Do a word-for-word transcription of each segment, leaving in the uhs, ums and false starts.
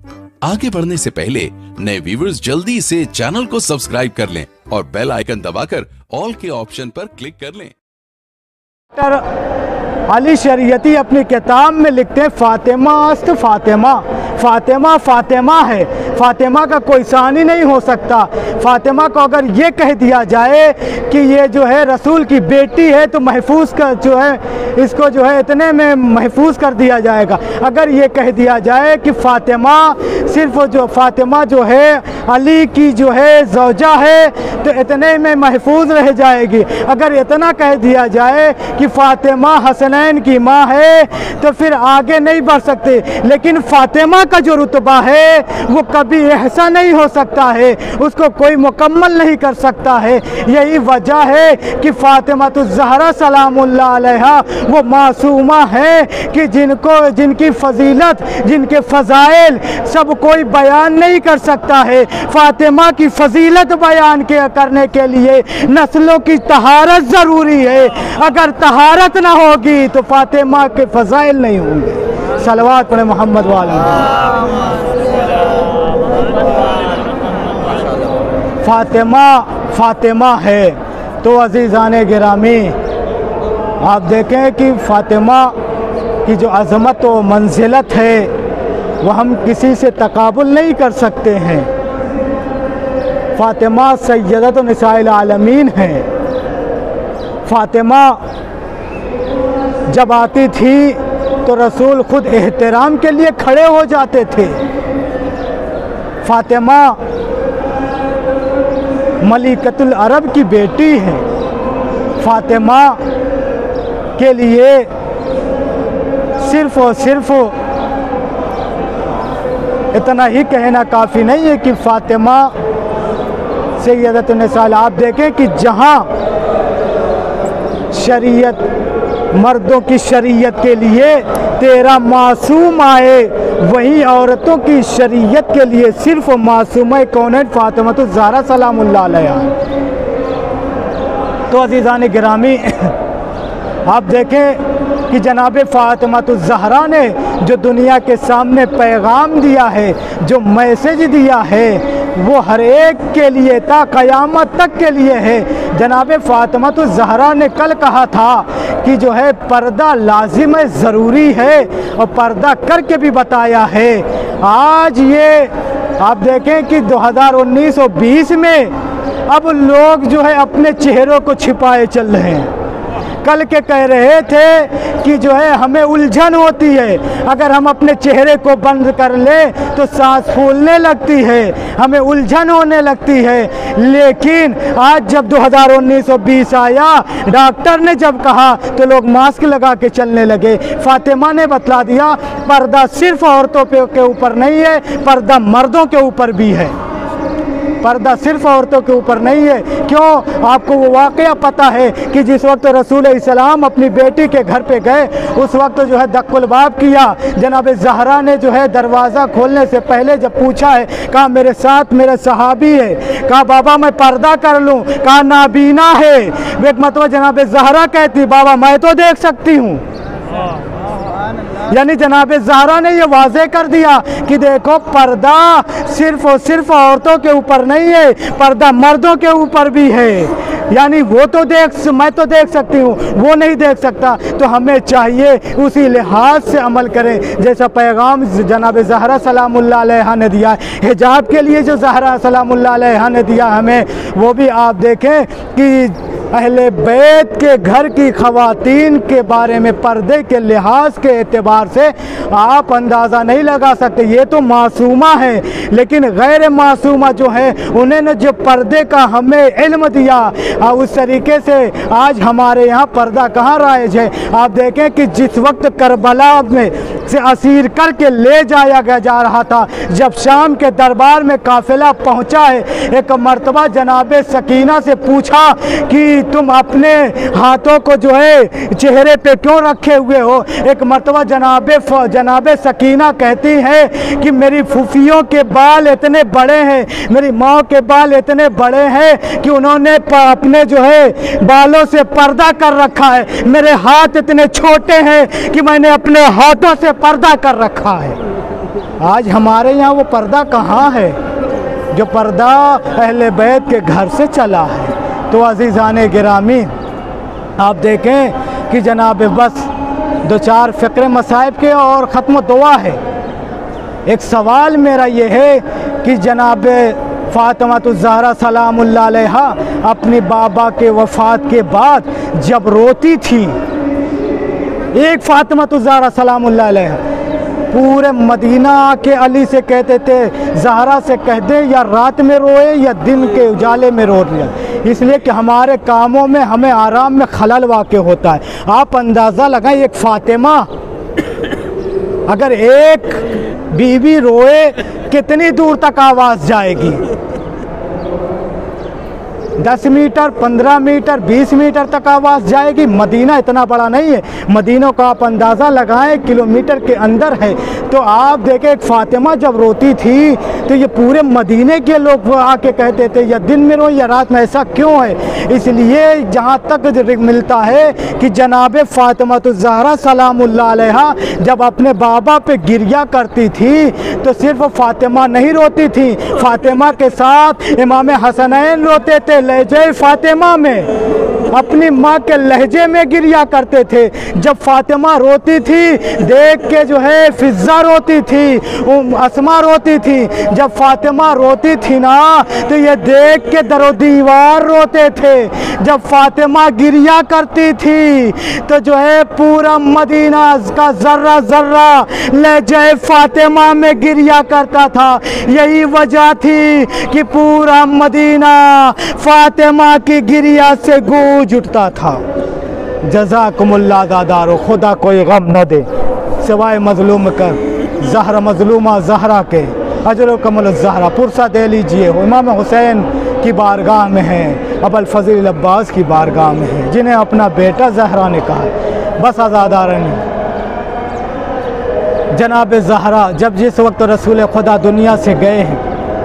आगे बढ़ने से पहले नए व्यूअर्स जल्दी से चैनल को सब्सक्राइब कर लें और बेल आइकन दबाकर ऑल के ऑप्शन पर क्लिक कर लें। अली शरीयती अपनी किताब में लिखते हैं फातिमा अस्त फातिमा, फातिमा फातिमा है, फातिमा का कोई सानी नहीं हो सकता। फातिमा को अगर ये कह दिया जाए कि ये जो है रसूल की बेटी है तो महफूज कर जो है इसको जो है इतने में महफूज कर दिया जाएगा। अगर ये कह दिया जाए कि फातिमा सिर्फ जो फातिमा जो है अली की जो है ज़ौजा है तो इतने में महफूज रह जाएगी। अगर इतना कह दिया जाए कि फातिमा हसनैन की माँ है तो फिर आगे नहीं बढ़ सकते। लेकिन फातिमा का जो रुतबा है वो कभी ऐसा नहीं हो सकता है, उसको कोई मुकम्मल नहीं कर सकता है। यही वजह है कि फातिमा तो ज़हरा सलामुल्लाह अलैहा वो मासूमा है कि जिनको जिनकी फजीलत जिनके फ़ज़ाइल सब कोई बयान नहीं कर सकता है। फातिमा की फजीलत बयान के करने के लिए नस्लों की तहारत ज़रूरी है। अगर तहारत ना होगी तो फातिमा के फ़ज़ाइल नहीं होंगे। सलवात पढ़े मोहम्मद वाले। फातिमा फातिमा है तो अज़ीज़ाने गिरामी आप देखें कि फातिमा की जो अज़मत व मंजिलत है वह हम किसी से तकाबुल नहीं कर सकते हैं। फातिमा सय्यदत निसाइल आलमीन है। फातिमा जब आती थी तो रसूल ख़ुद एहतराम के लिए खड़े हो जाते थे। फातिमा मलिकतुल अरब की बेटी है। फातिमा के लिए सिर्फ़ और सिर्फ इतना ही कहना काफ़ी नहीं है कि फातिमा सय्यदत निसाइल। आप देखें कि जहाँ शरीयत मर्दों की शरीयत के लिए तेरह मासूम आए वहीं औरतों की शरीयत के लिए सिर्फ मासूमा कौन फातिमा तो ज़हरा सलामुल्लाह अलैहा। तो अज़ीज़ान गिरामी आप देखें कि जनाब फातिमा तो ज़हरा ने जो दुनिया के सामने पैगाम दिया है, जो मैसेज दिया है वो हर एक के लिए था, क़यामत तक के लिए है। जनाब फातिमा तो ज़हरा ने कल कहा था कि जो है पर्दा लाजिम है, ज़रूरी है और पर्दा करके भी बताया है। आज ये आप देखें कि दो हज़ार उन्नीस और बीस में अब लोग जो है अपने चेहरों को छिपाए चल रहे हैं। कल के कह रहे थे कि जो है हमें उलझन होती है, अगर हम अपने चेहरे को बंद कर ले तो सांस फूलने लगती है, हमें उलझन होने लगती है। लेकिन आज जब दो हज़ार उन्नीस और बीस आया, डॉक्टर ने जब कहा तो लोग मास्क लगा के चलने लगे। फातिमा ने बतला दिया पर्दा सिर्फ औरतों पे के ऊपर नहीं है, पर्दा मर्दों के ऊपर भी है। पर्दा सिर्फ औरतों के ऊपर नहीं है। क्यों? आपको वो वाक़या पता है कि जिस वक्त रसूल इस्लाम अपनी बेटी के घर पे गए उस वक्त जो है दक्कुल बाब किया। जनाब ज़हरा ने जो है दरवाज़ा खोलने से पहले जब पूछा है, कहा मेरे साथ मेरा सहाबी है, कहा बाबा मैं पर्दा कर लूँ, कहा नाबीना है। एक मतलब जनाब ज़हरा कहती बाबा मैं तो देख सकती हूँ। यानी जनाब ज़हरा ने ये वाज़े कर दिया कि देखो पर्दा सिर्फ और सिर्फ औरतों के ऊपर नहीं है, पर्दा मर्दों के ऊपर भी है। यानी वो तो देख मैं तो देख सकती हूँ, वो नहीं देख सकता। तो हमें चाहिए उसी लिहाज से अमल करें जैसा पैगाम जनाब ज़हरा सलामुल्लाह अलैहा ने दिया। हिजाब के लिए जो ज़हरा सलामुल्लाह अलैहा ने दिया हमें, वो भी आप देखें कि अहले बैत के घर की ख़वातीन के बारे में पर्दे के लिहाज के एतबार से आप अंदाज़ा नहीं लगा सकते। ये तो मासूमा है, लेकिन गैर मासूमा जो है उन्होंने जो पर्दे का हमें इल्म दिया, उस तरीके से आज हमारे यहाँ पर्दा कहाँ राइज है। आप देखें कि जिस वक्त करबला में से असीर करके ले जाया गया जा रहा था, जब शाम के दरबार में काफ़िला पहुँचा है, एक मर्तबा जनाब सकीना से पूछा कि तुम अपने हाथों को जो है चेहरे पे क्यों रखे हुए हो। एक मर्तबा जनाबे जनाबे सकीना कहती है कि मेरी फूफियों के बाल इतने बड़े हैं, मेरी माँ के बाल इतने बड़े हैं कि उन्होंने अपने जो है बालों से पर्दा कर रखा है। मेरे हाथ इतने छोटे हैं कि मैंने अपने हाथों से पर्दा कर रखा है। आज हमारे यहाँ वो पर्दा कहाँ है जो पर्दा अहले बैत के घर से चला है। तो अज़ीज़ान गिरामी, आप देखें कि जनाब बस दो चार फ़िक्र मसाइब के और ख़त्म दुआ है। एक सवाल मेरा ये है कि जनाब फ़ातिमातुज़ ज़हरा सलामुल्लाह अलैहा अपने बाबा के वफ़ात के बाद जब रोती थी, एक फ़ातिमातुज़ ज़हरा सलामुल्लाह अलैहा पूरे मदीना के अली से कहते थे ज़हरा से कह दे या रात में रोए या दिन के उजाले में रो लिया, इसलिए कि हमारे कामों में हमें आराम में खलल वाक़ होता है। आप अंदाज़ा लगाएं, एक फ़ातिमा अगर एक बीवी रोए कितनी दूर तक आवाज़ जाएगी? दस मीटर, पंद्रह मीटर, बीस मीटर तक आवाज़ जाएगी। मदीना इतना बड़ा नहीं है, मदीनों का आप अंदाज़ा लगाएं किलोमीटर के अंदर है। तो आप देखें एक फ़ातिमा जब रोती थी तो ये पूरे मदीने के लोग आके कहते थे या दिन में रो या रात में, ऐसा क्यों है? इसलिए जहाँ तक मिलता है कि जनाब फ़ातिमातुज़ ज़हरा सलामुल्लाह अलैहा जब अपने बाबा पे गिरिया करती थी तो सिर्फ फ़ातिमा नहीं रोती थी, फ़ातिमा के साथ इमाम हसनैन रोते थे लहजे फ़ातिमा में, अपनी माँ के लहजे में गिरिया करते थे। जब फ़ातिमा रोती थी देख के जो है फ़िज़्ज़ा रोती थी, अस्मा रोती थी। जब फ़ातिमा रोती थी ना तो ये देख के दरो दीवार रोते थे। जब फ़ातिमा गिरिया करती थी तो जो है पूरा मदीना का ज़र्रा ज़र्रा लहजे फ़ातिमा में गिरिया करता था। यही वजह थी कि पूरा मदीना फ़ातिमा की गिरिया से गूंज उठता था। जज़ाकुमुल्लाह दादारो, खुदा कोई गम न दे सिवाय मजलूम कर, ज़हरा मजलूमा ज़हरा के अजर कमल ज़हरा। पुरसा दे लीजिए, इमाम हुसैन की बारगाह में है, अबुल फ़ज़ल अब्बास की बारगाह में है, जिन्हें अपना बेटा ज़हरा ने कहा। बस आज़ादारनी जनाब ज़हरा जब जिस वक्त रसूल खुदा दुनिया से गए हैं,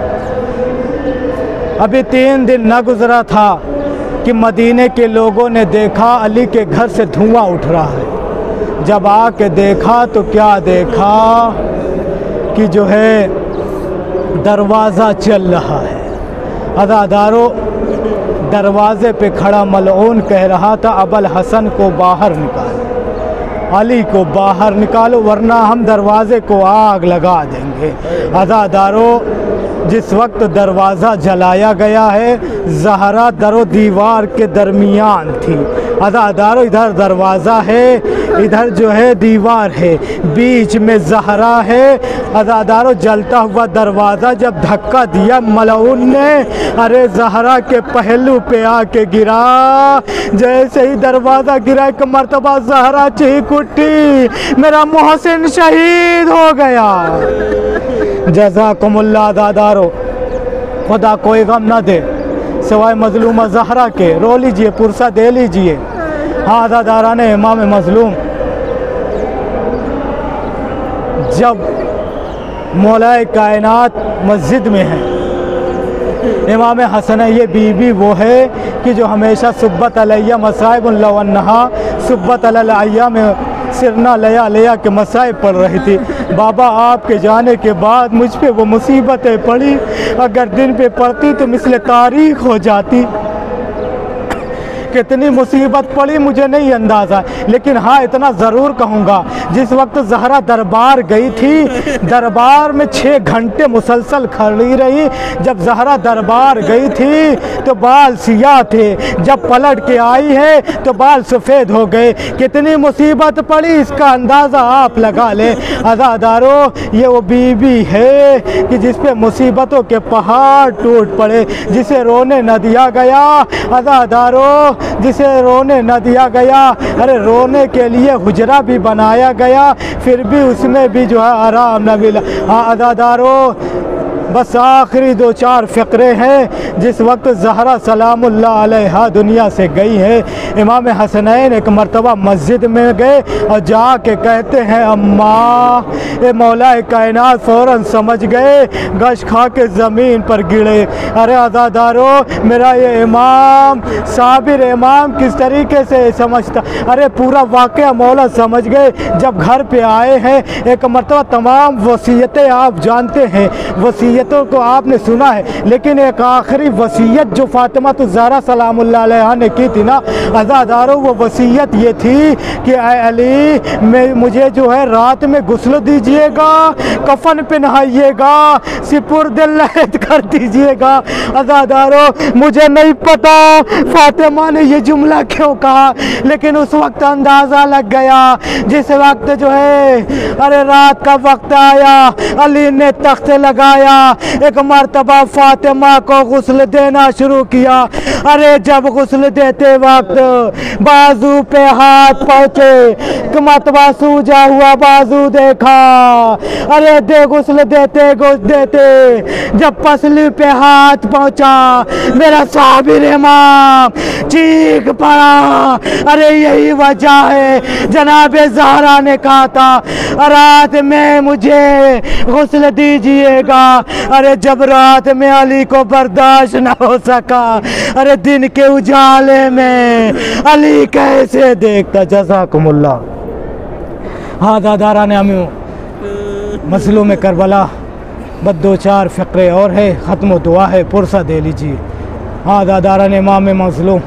अभी तीन दिन न गुज़रा था कि मदीने के लोगों ने देखा अली के घर से धुआं उठ रहा है। जब आके देखा तो क्या देखा कि जो है दरवाज़ा चल रहा है। अज़ादारों, दरवाज़े पे खड़ा मलऊन कह रहा था अबुल हसन को बाहर निकालो, अली को बाहर निकालो वरना हम दरवाज़े को आग लगा देंगे। अज़ादारों, जिस वक्त दरवाज़ा जलाया गया है, ज़हरा दरो दीवार के दरमियान थी। अज़ादारों, इधर दरवाज़ा है, इधर जो है दीवार है, बीच में ज़हरा है। अज़ादारों, जलता हुआ दरवाज़ा जब धक्का दिया मलऊन ने, अरे ज़हरा के पहलू पे आके गिरा। जैसे ही दरवाज़ा गिरा एक मर्तबा ज़हरा चीख उठी, मेरा मोहसिन शहीद हो गया। जज़ाकुमुल्लाह दादारो, खुदा कोई गम न दे सिवाय मजलूमा ज़हरा के। रो लीजिए, पुरसा दे लीजिए। हाँ दादारान इमाम मजलूम, जब मौलाए कायनात मस्जिद में है, इमाम हसन ये बीबी वो है कि जो हमेशा सुब्बत अलैया मसाइब लवन्नहा, सुब्बत अलैया में सिरना लया लया के मसाइब पढ़ रही थी। बाबा आपके जाने के बाद मुझ पे वो मुसीबतें पड़ी, अगर दिन पे पड़ती तो मिसले तारीख हो जाती। कितनी मुसीबत पड़ी मुझे नहीं अंदाज़ा, लेकिन हाँ इतना ज़रूर कहूँगा, जिस वक्त ज़हरा दरबार गई थी, दरबार में छः घंटे मुसलसल खड़ी रही। जब ज़हरा दरबार गई थी तो बाल सियाह थे, जब पलट के आई है तो बाल सफ़ेद हो गए। कितनी मुसीबत पड़ी इसका अंदाज़ा आप लगा लें। अज़ादारों, ये वो बीवी है कि जिस पे मुसीबतों के पहाड़ टूट पड़े, जिसे रोने न दिया गया। अज़ादारों, जिसे रोने न दिया गया, अरे रोने के लिए हुजरा भी बनाया गया, फिर भी उसमें भी जो है आराम न मिला। हाँ अज़ादारों, बस आखिरी दो चार फ़िक्रे हैं। जिस वक्त ज़हरा सलामुल्लाह अलैहा दुनिया से गई है, इमाम हसनैन एक मरतबा मस्जिद में गए और जाके कहते हैं अम्मा। ए मौलाए कायनात फ़ौरन समझ गए, गश खा के ज़मीन पर गिरे। अरे अज़ादारो, मेरा ये इमाम साबिर इमाम किस तरीके से समझता। अरे पूरा वाक़या मौला समझ गए। जब घर पे आए हैं, एक मरतबा तमाम वसीयतें आप जानते हैं, वसीयतों को आपने सुना है, लेकिन एक आखिरी वसीयत जो फातिमा तो ज़हरा सलामुल्लाह अलैहा ने की थी ना अज़ादारों, वो वसीयत ये थी कि अली मैं मुझे जो है रात में गुस्ल दीजिएगा, कफन पहनाइएगा, सिपुर्द-ए-लहद कर दीजिएगा। अज़ादारों, मुझे नहीं पता फातिमा ने ये जुमला क्यों कहा, लेकिन उस वक्त अंदाज़ा लग गया। जिस वक्त जो है अरे रात का वक्त आया, अली ने तख्त लगाया, एक मरतबा फातिमा को गुस्ल देना शुरू किया। अरे जब गुस्ल देते वक्त बाजू पे हाथ पहुँचे, मरतबा सूजा हुआ बाजू देखा। अरे दे गुस्ल देते गुस्ल देते जब पसली पे हाथ पहुँचा, मेरा साबिर इमाम चीख पड़ा। अरे यही वजह है जनाबे ज़हरा ने कहा था रात में मुझे गुस्ल दीजिएगा। अरे जब रात में अली को बर्दाश्त न हो सका, अरे दिन के उजाले में अली कैसे देखता। जज़ाकुमुल्लाह। हाँ दादारा ने हमें मसलों में करबला बस दो चार फ़िक्रे और है, ख़त्म दुआ है, पुरसा दे लीजिए। हाँ दादारा ने इमाम मसलूम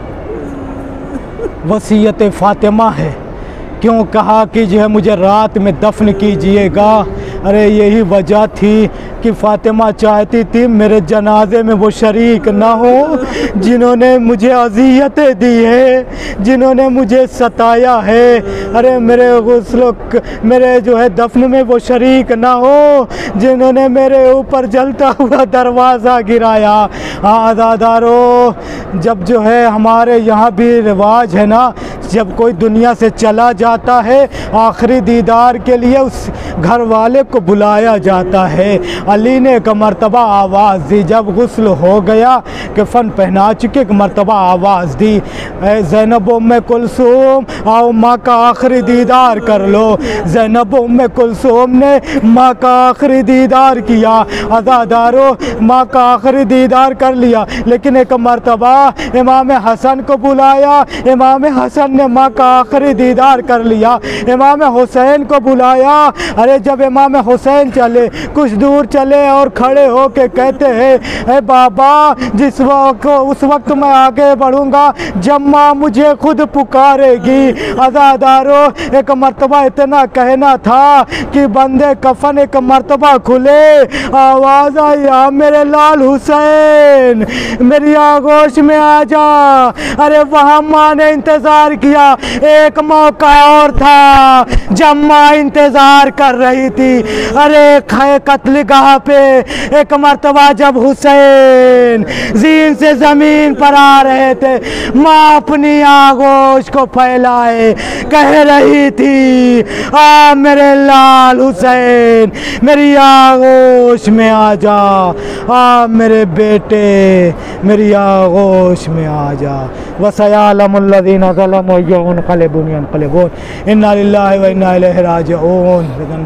वसीयत फ़ातिमा है, क्यों कहा कि जो है मुझे रात में दफन कीजिएगा। अरे यही वजह थी कि फ़ातिमा चाहती थी मेरे जनाजे में वो शरीक ना हो जिन्होंने मुझे अज़ियतें दी है, जिन्होंने मुझे सताया है। अरे मेरे गुस्ल मेरे जो है दफन में वो शरीक ना हो जिन्होंने मेरे ऊपर जलता हुआ दरवाज़ा गिराया। हाँ अज़ादारों, जब जो है हमारे यहाँ भी रिवाज है ना, जब कोई दुनिया से चला जाता है आखिरी दीदार के लिए उस घर वाले को बुलाया जाता है। अली ने एक मरतबा आवाज़ दी, जब गुस्ल हो गया कफन पहना चुके एक मरतबा आवाज़ दी, ज़ैनब उम्मे कुलसूम आओ माँ का आखिरी दीदार कर लो। ज़ैनब उम्मे कुलसूम ने माँ का आखिरी दीदार किया। अज़ादारों, माँ का आखिरी दीदार कर लिया, लेकिन एक मरतबा इमाम हसन को बुलाया। इमाम हसन ने माँ का आखिरी दीदार कर लिया। इमाम हुसैन को बुलाया। अरे जब इमाम हुसैन चले, कुछ दूर चले और खड़े हो के कहते हैं ए बाबा, जिस वक्त उस वक्त मैं आगे बढ़ूंगा जब माँ मुझे खुद पुकारेगी। अज़ादारों, एक मरतबा इतना कहना था कि बंदे कफन एक मरतबा खुले, आवाज़ आई आ मेरे लाल हुसैन मेरी आगोश में आ जा। अरे वहाँ माँ ने इंतज़ार किया। एक मौका और था जब माँ इंतज़ार कर रही थी। अरे खे कत्लगाह पे एक मरतबा जब हुसैन जीन से ज़मीन पर आ रहे थे, माँ अपनी आगोश को फैलाए कह रही थी आ मेरे लाल हुसैन मेरी आगोश में आ जा, आ मेरे बेटे मेरी आगोश में आ जा। वसयालमुल्लज़ीना ज़लमू यनक़लिबून यनक़लिबून इन्ना लिल्लाहि व इन्ना इलैहि राजिऊन।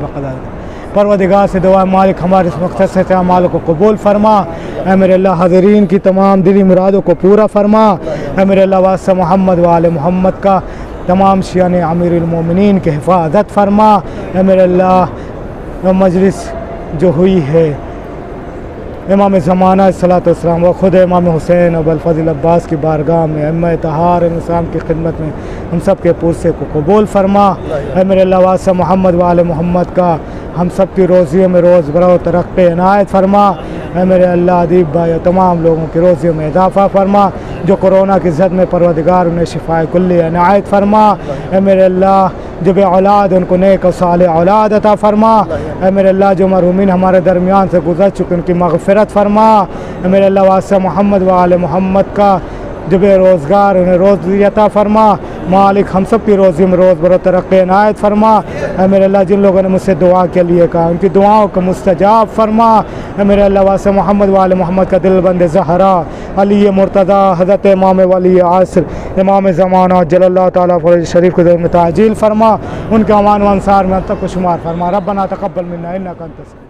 परवरदिगार से दुआ मालिक हमारे इस मक़सद से अमाल को कबूल फरमा। ऐ मेरे अल्लाह हाज़रीन की तमाम दिली मुरादों को पूरा फरमा। ऐ मेरे अल्लाह वास्ते मोहम्मद व आले मोहम्मद का तमाम शियाने अमीरुल मोमिनीन की हिफाजत फरमा। ऐ मेरे अल्लाह मजलिस जो हुई है इमाम ज़माना सलातो वस्सलाम व ख़ुद इमाम हुसैन अबुल फ़ज़ल अब्बास की बारगाह में अम्मा तहार इस्लाम की खिदमत में हम सब के पुरसे को कबूल फरमा। है मेरे अल्लाह वास्ते मोहम्मद वाले मोहम्मद का हम सब की रोज़ियों में रोज़ बरो तरक्की इनायत फरमा। है मेरे अल्लाह अदीब भाई तमाम लोगों की रोज़ियों में इजाफ़ा फरमा। जो कोरोना की ज़द में परवरदिगार उन्हें शिफाए कुल्ली इनायत फरमा। है मेरे अल्लाह जो बे औलाद उनको नेक और साले औलाद अता फरमा। है मेरे अल्लाह जो मरहूमीन हमारे दरमियान से गुजर चुके उनकी मग़फ़िरत फरमा। है मेरे अल्लाह वास्ते मोहम्मद व आले मोहम्मद का जो बेरोज़गार उन्हें रोज़ी अता फरमा। मालिक हम सब की रोज़ी में रोज़ बरो तरक्की इनायत फरमा। ऐ मेरे अल्लाह जिन लोगों ने मुझसे दुआ के लिए कहा उनकी दुआओं को मुस्तजाब फरमा। ऐ मेरे अल्लाह वासे मोहम्मद वाले मोहम्मद का दिल बंद ज़हरा अली मुर्तज़ा हज़रत इमाम वली आसर इमाम ज़माना जल्लल्लाहु ताला फरज शरीफ को ताजील फरमा। उनके अमान व अंसार में अंत को शुमार फरमा। रब्बना तक़ब्बल मिन्ना इन्नका अंतस